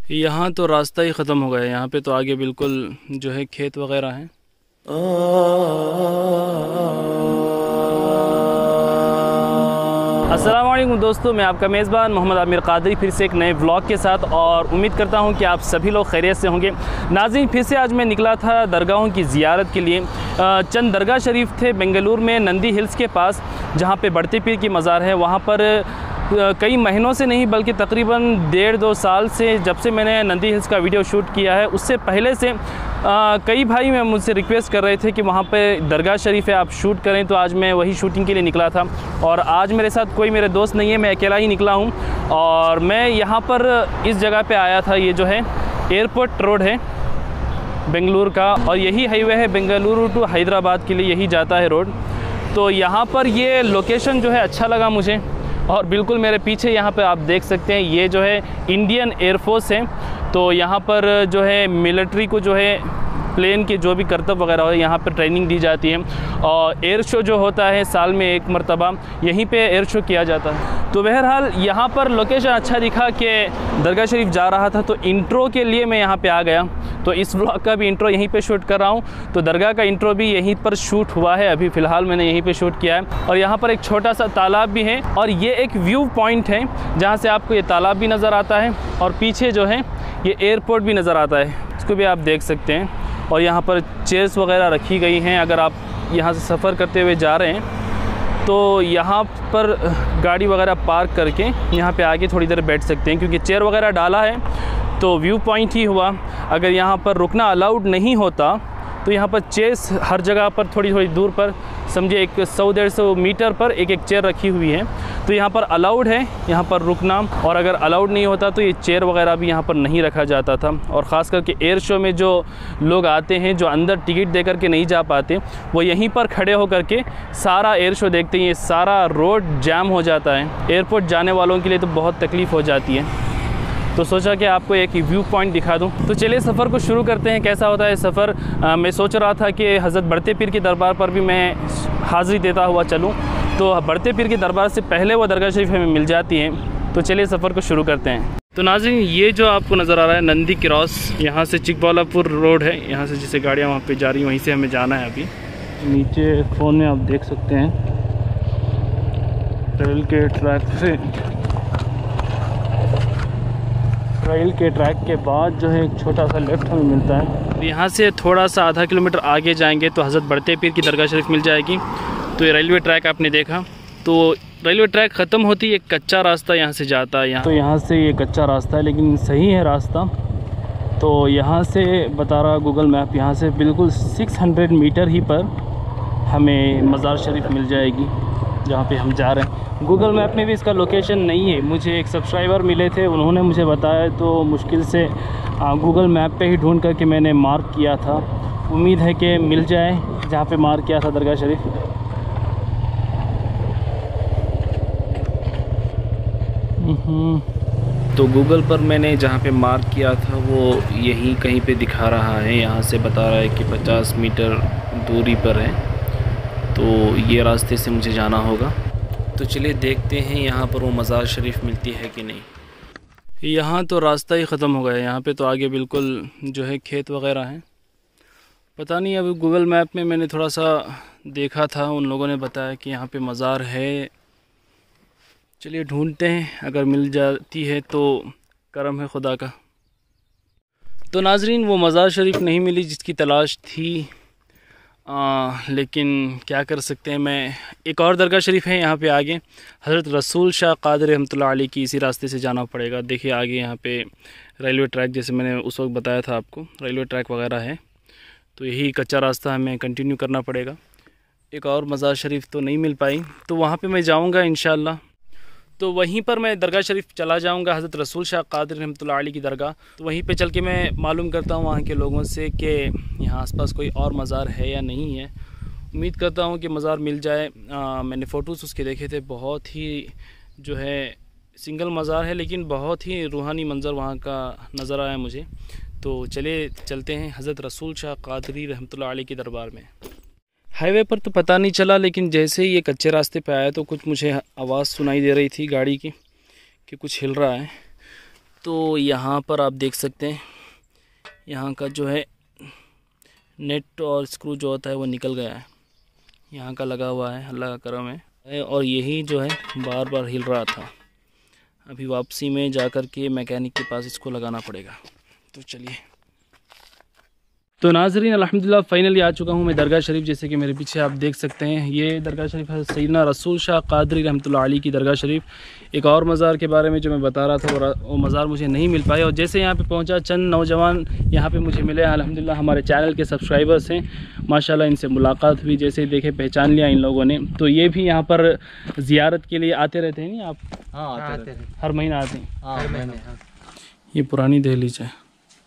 यहाँ तो रास्ता ही ख़त्म हो गया है। यहाँ पे तो आगे बिल्कुल जो है खेत वगैरह हैं। अस्सलाम वालेकुम दोस्तों, मैं आपका मेज़बान मोहम्मद आमिर कादरी फिर से एक नए व्लॉग के साथ, और उम्मीद करता हूँ कि आप सभी लोग खैरियत से होंगे। नाज़रीन, फिर से आज मैं निकला था दरगाहों की ज़ियारत के लिए। चंद दरगाह शरीफ थे बेंगलुरु में नंदी हिल्स के पास, जहाँ पे बढ़ते पीर की मज़ार है। वहाँ पर कई महीनों से नहीं बल्कि तकरीबन 1.5-2 साल से, जब से मैंने नंदी हिल्स का वीडियो शूट किया है, उससे पहले से कई भाई मैं मुझसे रिक्वेस्ट कर रहे थे कि वहाँ पे दरगाह शरीफ है, आप शूट करें। तो आज मैं वही शूटिंग के लिए निकला था, और आज मेरे साथ कोई मेरे दोस्त नहीं है, मैं अकेला ही निकला हूँ। और मैं यहाँ पर इस जगह पे आया था, ये जो है एयरपोर्ट रोड है बेंगलुरु का, और यही हाईवे है बेंगलुरु टू हैदराबाद के लिए, यही जाता है रोड। तो यहाँ पर ये लोकेशन जो है अच्छा लगा मुझे। और बिल्कुल मेरे पीछे यहाँ पे आप देख सकते हैं, ये जो है इंडियन एयरफोर्स है। तो यहाँ पर जो है मिलिट्री को जो है प्लेन के जो भी करतब वगैरह हो, यहाँ पर ट्रेनिंग दी जाती है। और एयर शो जो होता है साल में एक मरतबा, यहीं पे एयर शो किया जाता है। तो बहरहाल यहाँ पर लोकेशन अच्छा दिखा कि दरगाह शरीफ जा रहा था, तो इंट्रो के लिए मैं यहाँ पे आ गया। तो इस व्लॉग का भी इंट्रो यहीं पे शूट कर रहा हूँ। तो दरगाह का इंट्रो भी यहीं पर शूट हुआ है, अभी फ़िलहाल मैंने यहीं पे शूट किया है। और यहाँ पर एक छोटा सा तालाब भी है, और ये एक व्यू पॉइंट है जहाँ से आपको ये तालाब भी नज़र आता है, और पीछे जो है ये एयरपोर्ट भी नज़र आता है, इसको भी आप देख सकते हैं। और यहाँ पर चेयर्स वगैरह रखी गई हैं। अगर आप यहाँ से सफ़र करते हुए जा रहे हैं तो यहाँ पर गाड़ी वगैरह पार्क करके यहाँ पे आके थोड़ी देर बैठ सकते हैं, क्योंकि चेयर वगैरह डाला है तो व्यू पॉइंट ही हुआ। अगर यहाँ पर रुकना अलाउड नहीं होता तो यहाँ पर चेयर्स हर जगह पर थोड़ी थोड़ी दूर पर, समझिए एक 100-150 मीटर पर एक एक चेयर रखी हुई है। तो यहाँ पर अलाउड है यहाँ पर रुकना, और अगर अलाउड नहीं होता तो ये चेयर वगैरह भी यहाँ पर नहीं रखा जाता था। और ख़ास करके एयर शो में जो लोग आते हैं, जो अंदर टिकट दे करके नहीं जा पाते, वो यहीं पर खड़े होकर के सारा एयर शो देखते हैं। ये सारा रोड जाम हो जाता है, एयरपोर्ट जाने वालों के लिए तो बहुत तकलीफ़ हो जाती है। तो सोचा कि आपको एक व्यू पॉइंट दिखा दूं। तो चलिए सफ़र को शुरू करते हैं। कैसा होता है सफ़र, मैं सोच रहा था कि हज़रत बढ़ते पीर के दरबार पर भी मैं हाज़िरी देता हुआ चलूं। तो बढ़ते पीर के दरबार से पहले वो दरगाह शरीफ हमें मिल जाती हैं। तो चलिए सफ़र को शुरू करते हैं। तो नाज़रीन, ये जो आपको नज़र आ रहा है नंदी क्रॉस, यहाँ से चिकबालापुर रोड है, यहाँ से जैसे गाड़ियाँ वहाँ पर जा रही हैं वहीं से हमें जाना है। अभी नीचे फ़ोन में आप देख सकते हैं रेल के ट्रैक के बाद जो है एक छोटा सा लेफ़्ट हमें मिलता है। यहाँ से थोड़ा सा आधा किलोमीटर आगे जाएंगे तो हज़रत बढ़ते पीर की दरगाह शरीफ मिल जाएगी। तो ये रेलवे ट्रैक आपने देखा, तो रेलवे ट्रैक ख़त्म होती है, एक कच्चा रास्ता यहाँ से जाता है। तो यहाँ से ये कच्चा रास्ता है, लेकिन सही है रास्ता। तो यहाँ से बता रहा गूगल मैप, यहाँ से बिल्कुल 600 मीटर ही पर हमें मज़ार शरीफ मिल जाएगी जहाँ पे हम जा रहे हैं। गूगल मैप में भी इसका लोकेशन नहीं है। मुझे एक सब्सक्राइबर मिले थे, उन्होंने मुझे बताया, तो मुश्किल से गूगल मैप पे ही ढूंढ करके मैंने मार्क किया था। उम्मीद है कि मिल जाए जहाँ पे मार्क किया था दरगाह शरीफ। तो गूगल पर मैंने जहाँ पे मार्क किया था वो यहीं कहीं पे दिखा रहा है। यहाँ से बता रहा है कि 50 मीटर दूरी पर है, तो ये रास्ते से मुझे जाना होगा। तो चलिए देखते हैं यहाँ पर वो मज़ार शरीफ मिलती है कि नहीं। यहाँ तो रास्ता ही ख़त्म हो गया। यहाँ पे तो आगे बिल्कुल जो है खेत वगैरह हैं। पता नहीं, अभी गूगल मैप में मैंने थोड़ा सा देखा था, उन लोगों ने बताया कि यहाँ पे मज़ार है। चलिए ढूंढते हैं, अगर मिल जाती है तो करम है खुदा का। तो नाजरीन, वो मज़ार शरीफ नहीं मिली जिसकी तलाश थी। लेकिन क्या कर सकते हैं। मैं एक और दरगाह शरीफ है यहाँ पे आगे, हज़रत रसूल शाह कादरी रहमतुल्लाह अलैह की, इसी रास्ते से जाना पड़ेगा। देखिए आगे यहाँ पे रेलवे ट्रैक, जैसे मैंने उस वक्त बताया था आपको, रेलवे ट्रैक वगैरह है। तो यही कच्चा रास्ता हमें कंटिन्यू करना पड़ेगा। एक और मज़ार शरीफ तो नहीं मिल पाई, तो वहाँ पर मैं जाऊँगा इंशाअल्लाह। तो वहीं पर मैं दरगाह शरीफ चला जाऊंगा, हज़रत रसूल शाह कादरी रहमतुल्लाह अलैह की दरगाह। तो वहीं पे चल के मैं मालूम करता हूँ वहाँ के लोगों से कि यहाँ आसपास कोई और मज़ार है या नहीं है। उम्मीद करता हूँ कि मज़ार मिल जाए। मैंने फ़ोटोज़ उसके देखे थे, बहुत ही जो है सिंगल मज़ार है, लेकिन बहुत ही रूहानी मंज़र वहाँ का नज़र आया मुझे। तो चलिए चलते हैं हज़रत रसूल शाह कादरी रहमतुल्लाह अलैह की दरबार में। हाईवे पर तो पता नहीं चला, लेकिन जैसे ही ये कच्चे रास्ते पे आया तो कुछ मुझे आवाज़ सुनाई दे रही थी गाड़ी की कि कुछ हिल रहा है। तो यहाँ पर आप देख सकते हैं यहाँ का जो है नेट और स्क्रू जो होता है वो निकल गया है, यहाँ का लगा हुआ है, अल्लाह का करम है। और यही जो है बार बार हिल रहा था। अभी वापसी में जा कर के मैकेनिक के पास इसको लगाना पड़ेगा। तो चलिए। तो नाज़रीन अल्हम्दुलिल्लाह फ़ाइनली आ चुका हूँ मैं दरगाह शरीफ। जैसे कि मेरे पीछे आप देख सकते हैं ये दरगाह शरीफ है सैयदना रसूल शाह क़ादरी रहमतुल्लाह अलैह की दरगाह शरीफ। एक और मज़ार के बारे में जो मैं बता रहा था वो मज़ार मुझे नहीं मिल पाया, और जैसे यहाँ पे पहुँचा चंद नौजवान यहाँ पे मुझे मिले। अल्हम्दुलिल्लाह हमारे चैनल के सब्सक्राइबर्स हैं माशाल्लाह, इनसे मुलाकात हुई, जैसे ही देखे पहचान लिया इन लोगों ने। तो ये भी यहाँ पर ज़ियारत के लिए आते रहते हैं नहीं आप? हाँ आते हैं, हर महीना आते हैं। ये पुरानी दहलीज है।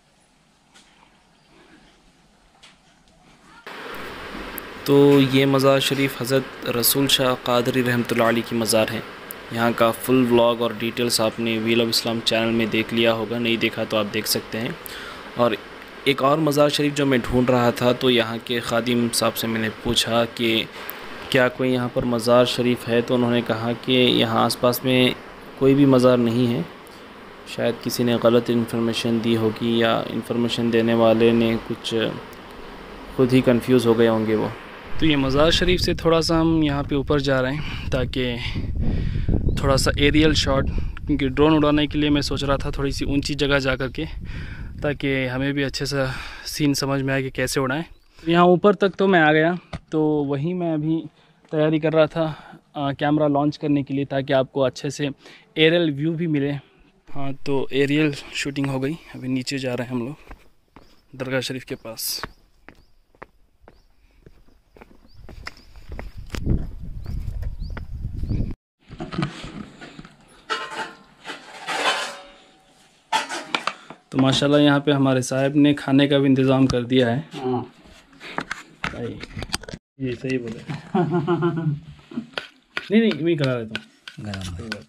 तो ये मज़ार शरीफ हज़रत रसूल शाह क़ादरी रहमतुल्लाह अलैह की मज़ार है। यहाँ का फुल व्लॉग और डिटेल्स आपने व्हील ऑफ इस्लाम चैनल में देख लिया होगा, नहीं देखा तो आप देख सकते हैं। और एक और मज़ार शरीफ जो मैं ढूंढ रहा था, तो यहाँ के ख़ादिम साहब से मैंने पूछा कि क्या कोई यहाँ पर मज़ार शरीफ है, तो उन्होंने कहा कि यहाँ आसपास में कोई भी मज़ार नहीं है। शायद किसी ने गलत इन्फॉर्मेशन दी होगी, या इन्फॉर्मेशन देने वाले ने कुछ खुद ही कंफ्यूज हो गए होंगे वो। तो ये मज़ार शरीफ से थोड़ा सा हम यहाँ पे ऊपर जा रहे हैं ताकि थोड़ा सा एरियल शॉट, क्योंकि ड्रोन उड़ाने के लिए मैं सोच रहा था थोड़ी सी ऊंची जगह जा कर के, ताकि हमें भी अच्छे सा सीन समझ में आए कि कैसे उड़ाएं। यहाँ ऊपर तक तो मैं आ गया, तो वहीं मैं अभी तैयारी कर रहा था कैमरा लॉन्च करने के लिए, ताकि आपको अच्छे से एरियल व्यू भी मिले। हाँ, तो एरियल शूटिंग हो गई। अभी नीचे जा रहे हैं हम लोग दरगाह शरीफ के पास। तो माशाल्लाह यहाँ पे हमारे साहब ने खाने का भी इंतज़ाम कर दिया है। ये सही बोले। नहीं मैं करा देता हूँ।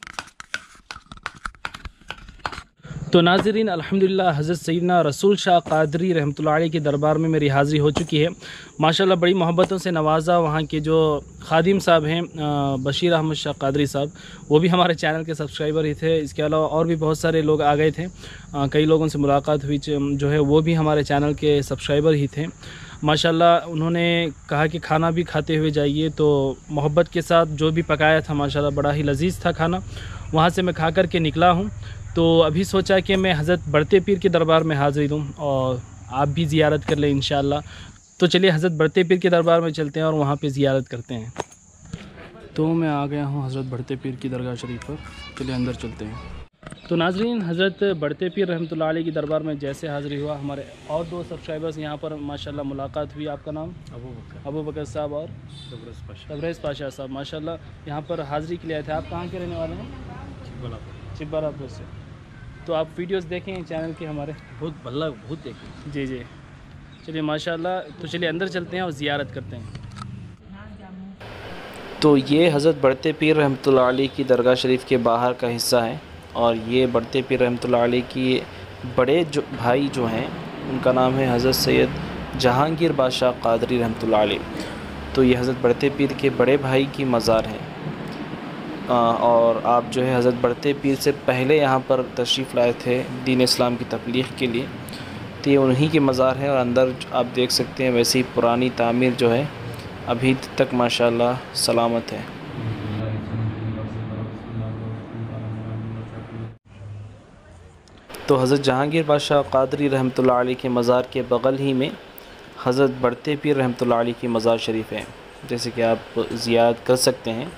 तो नाज़रीन अल्हम्दुलिल्लाह हज़रत सैयदना रसूल शाह क़ादरी रहमतुल्लाह अलैह के दरबार में मेरी हाज़िरी हो चुकी है। माशाल्लाह बड़ी मोहब्बतों से नवाजा वहाँ के जो ख़ादिम साहब हैं बशीर अहमद शाह क़ादरी साहब, वो भी हमारे चैनल के सब्सक्राइबर ही थे। इसके अलावा और भी बहुत सारे लोग आ गए थे, कई लोगों से मुलाकात हुई जो है वो भी हमारे चैनल के सब्सक्राइबर ही थे। माशाल्लाह उन्होंने कहा कि खाना भी खाते हुए जाइए, तो मोहब्बत के साथ जो भी पकाया था माशाल्लाह बड़ा ही लजीज़ था खाना। वहाँ से मैं खा कर के निकला हूँ। तो अभी सोचा कि मैं हज़रत बढ़ते पीर के दरबार में हाज़िरी दूँ और आप भी ज़ियारत कर लें इंशाअल्लाह। तो चलिए हज़रत बढ़ते पीर के दरबार में चलते हैं और वहाँ पे ज़ियारत करते हैं। तो मैं आ गया हूँ हज़रत बढ़ते पीर की दरगाह शरीफ पर। चलिए अंदर चलते हैं। तो नाज़रीन हज़रत बढ़ते पीर रहमतुल्लाह अलैह की दरबार में जैसे हाज़िरी हुआ, हमारे और दो सब्सक्राइबर्स यहाँ पर माशाल्लाह मुलाकात हुई। आपका नाम? अबू बकर साहब और तबरेज़ पाशा साहब माशाल्लाह यहाँ पर हाज़िरी के लिए आए थे। आप कहाँ के रहने वाले हैं? चिब्बारापुर से। तो आप वीडियोस देखें चैनल के हमारे? बहुत देखें। जी। चलिए माशाल्लाह। तो चलिए अंदर चलते हैं और ज़ियारत करते हैं। तो ये हज़रत बढ़ते पीर रहमतुल्लाह अलैह की दरगाह शरीफ के बाहर का हिस्सा है, और ये बढ़ते पीर रहमतुल्लाह अलैह की बड़े जो भाई जो हैं उनका नाम है हज़रत सैयद जहांगीर बादशाह क़ादरी रहमतुल्लाह अलैह। तो ये हज़रत बढ़ते पीर के बड़े भाई की मज़ार है। और आप जो है हज़रत बढ़ते पीर से पहले यहाँ पर तशरीफ़ लाए थे दीन इस्लाम की तबलीग के लिए, तो ये उन्हीं की मज़ार है। और अंदर आप देख सकते हैं वैसी पुरानी तामीर जो है अभी तक माशाल्लाह सलामत है। तो हज़रत जहांगीर बादशाह क़ादरी रहमतुल्लाह अलैह के मज़ार के बग़ल ही में हज़रत बढ़ते पीर रहमतुल्लाह अलैह की मज़ार शरीफ है, जैसे कि आप ज़ियारत कर सकते हैं।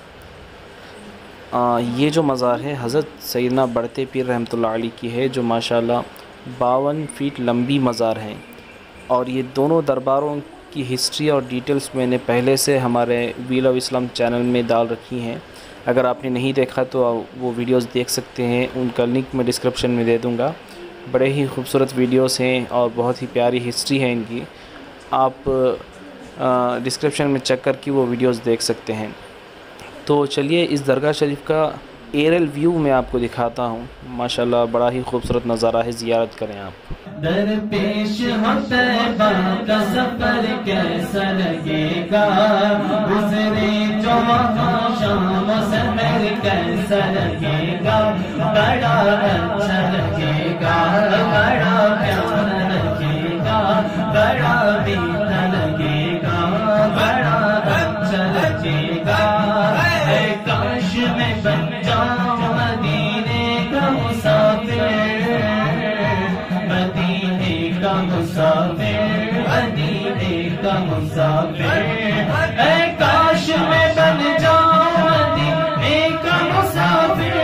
ये जो मज़ार है हज़रत सैयदना बढ़ते पीर रहमतुल्लाह अलैह की है, जो माशाल्लाह 52 फीट लंबी मज़ार है। और ये दोनों दरबारों की हिस्ट्री और डिटेल्स मैंने पहले से हमारे व्हील ऑफ इस्लाम चैनल में डाल रखी हैं। अगर आपने नहीं देखा तो वो वीडियोस देख सकते हैं, उनका लिंक मैं डिस्क्रिप्शन में दे दूँगा। बड़े ही खूबसूरत वीडियोस हैं और बहुत ही प्यारी हिस्ट्री है इनकी। आप डिस्क्रिप्शन में चेक करके वो वीडियोस देख सकते हैं। तो चलिए इस दरगाह शरीफ का एरियल व्यू मैं आपको दिखाता हूँ। माशाल्लाह बड़ा ही खूबसूरत नज़ारा है, ज़ियारत करें आप। दरपेश हो तैबा का सफर कैसा लगेगा, गुजरे जो वहाँ शाम सफर कैसा लगेगा, बड़ा अच्छा लगेगा, बड़ा प्यारा लगेगा, बड़ा मीठा लगेगा, बड़ा अच्छा लगेगा। काश में बन जाऊं मदीने का मुसाफिर, मदीने का मुसाफिर, मदीने का मुसाफिर। काश में बन जाऊं मदीने का मुसाफिर,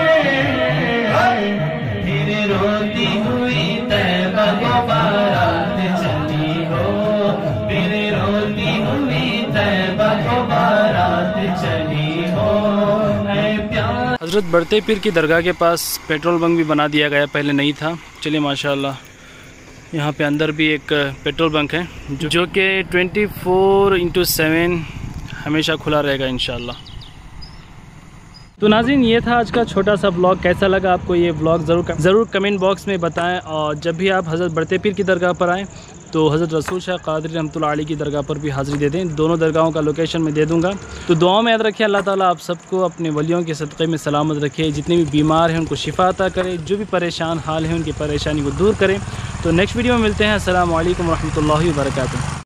फिर रोती हुई तैबा को बारात चली हो, फिर रोती हुई तैबा को बारात चली हो। हज़रत बढ़ते पीर की दरगाह के पास पेट्रोल बंक भी बना दिया गया, पहले नहीं था। चलिए माशाल्लाह, यहाँ पे अंदर भी एक पेट्रोल बंक है जो कि 24/7 हमेशा खुला रहेगा इंशाल्लाह। तो नाज़रीन, ये था आज का छोटा सा ब्लॉग। कैसा लगा आपको ये ब्लॉग ज़रूर कमेंट बॉक्स में बताएं। और जब भी आप हज़रत बढ़ते पीर की दरगाह पर आएँ तो हज़रत रसूल शाह क़ादरी रहमतुल्लाह अलैह की दरगाह पर भी हाज़िरी दे दें। दोनों दरगाहों का लोकेशन मैं दे दूँगा। तो दुआओं में याद रखिए, अल्लाह ताला आप सबको अपने वलियों के सदक़े में सलामत रखे। जितने भी बीमार हैं उनको शिफा अता करे, जो भी परेशान हाल हैं उनकी परेशानी को दूर करें। तो नेक्स्ट वीडियो में मिलते हैं। अस्सलामु अलैकुम रहमतुल्लाहि व बरकातुहू।